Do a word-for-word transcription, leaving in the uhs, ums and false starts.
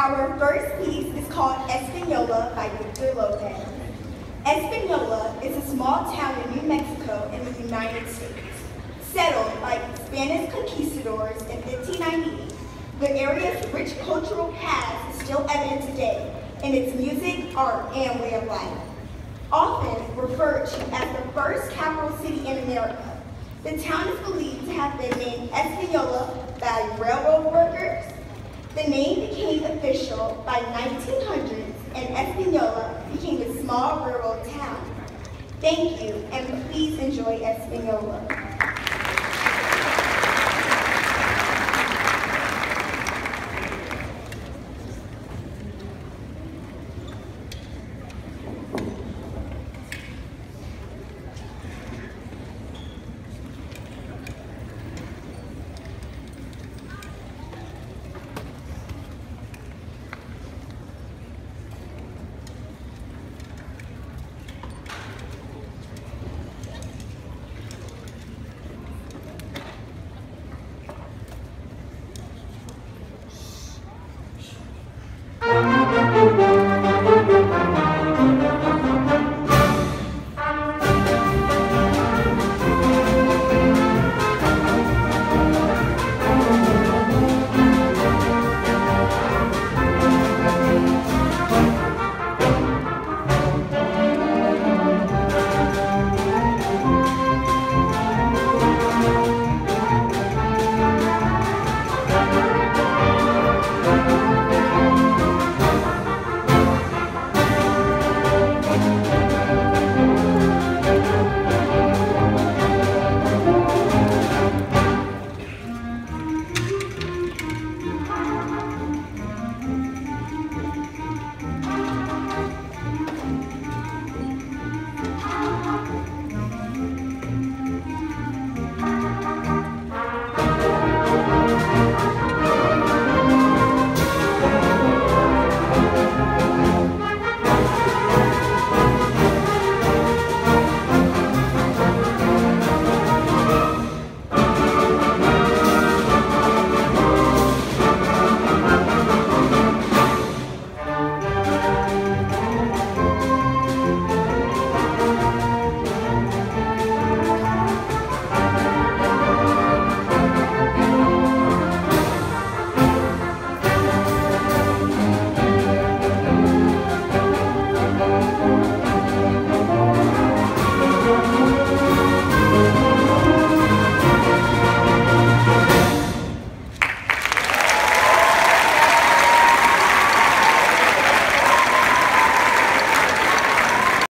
Our first piece is called Espanola by Victor Lopez. Espanola is a small town in New Mexico in the United States. Settled by Spanish conquistadors in fifteen ninety-eight, the area's rich cultural past is still evident today in its music, art, and way of life. Often referred to as the first capital city in America, the town is believed to have been named Espanola by railroad workers. The name became official by nineteen hundreds, and Espanola became a small rural town. Thank you, and please enjoy Espanola.